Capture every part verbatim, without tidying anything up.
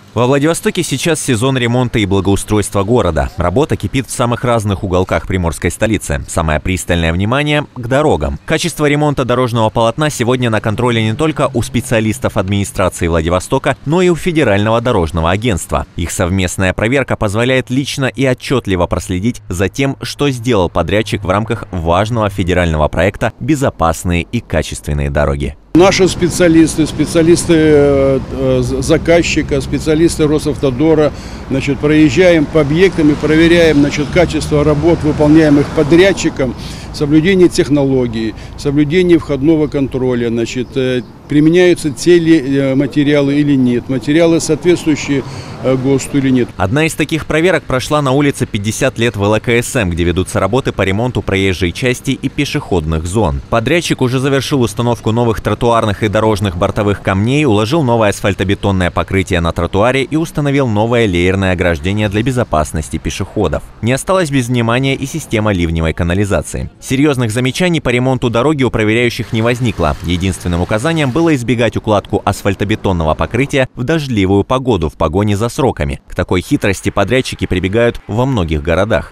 Во Владивостоке сейчас сезон ремонта и благоустройства города. Работа кипит в самых разных уголках приморской столицы. Самое пристальное внимание – к дорогам. Качество ремонта дорожного полотна сегодня на контроле не только у специалистов администрации Владивостока, но и у Федерального дорожного агентства. Их совместная проверка позволяет лично и отчетливо проследить за тем, что сделал подрядчик в рамках важного федерального проекта «Безопасные и качественные дороги». Наши специалисты, специалисты заказчика, специалисты Росавтодора, значит, проезжаем по объектам и проверяем, значит, качество работ, выполняемых подрядчиком, соблюдение технологий, соблюдение входного контроля, значит, применяются те ли материалы или нет, материалы соответствующие ГОСТу или нет. Одна из таких проверок прошла на улице пятьдесят лет в ВЛКСМ, где ведутся работы по ремонту проезжей части и пешеходных зон. Подрядчик уже завершил установку новых тротуарных и дорожных бортовых камней, уложил новое асфальтобетонное покрытие на тротуаре и установил новое леерное ограждение для безопасности пешеходов. Не осталось без внимания и система ливневой канализации. Серьезных замечаний по ремонту дороги у проверяющих не возникло. Единственным указанием было избегать укладку асфальтобетонного покрытия в дождливую погоду в погоне за сроками. К такой хитрости подрядчики прибегают во многих городах.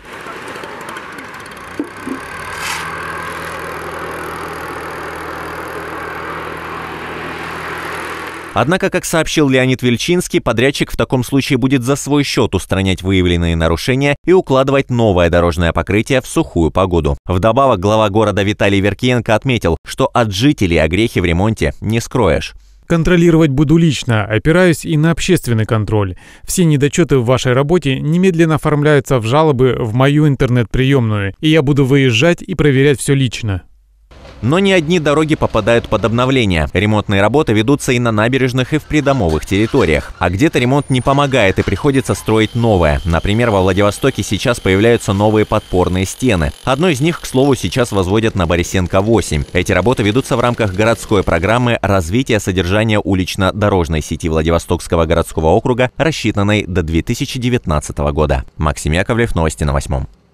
Однако, как сообщил Леонид Вельчинский, подрядчик в таком случае будет за свой счет устранять выявленные нарушения и укладывать новое дорожное покрытие в сухую погоду. Вдобавок, глава города Виталий Веркиенко отметил, что от жителей о грехе в ремонте не скроешь. Контролировать буду лично, опираюсь и на общественный контроль. Все недочеты в вашей работе немедленно оформляются в жалобы в мою интернет-приемную, и я буду выезжать и проверять все лично. Но не одни дороги попадают под обновление. Ремонтные работы ведутся и на набережных, и в придомовых территориях. А где-то ремонт не помогает и приходится строить новое. Например, во Владивостоке сейчас появляются новые подпорные стены. Одну из них, к слову, сейчас возводят на Борисенко восемь. Эти работы ведутся в рамках городской программы развития содержания улично-дорожной сети Владивостокского городского округа, рассчитанной до две тысячи девятнадцатого года. Максим Яковлев, новости на восьмом.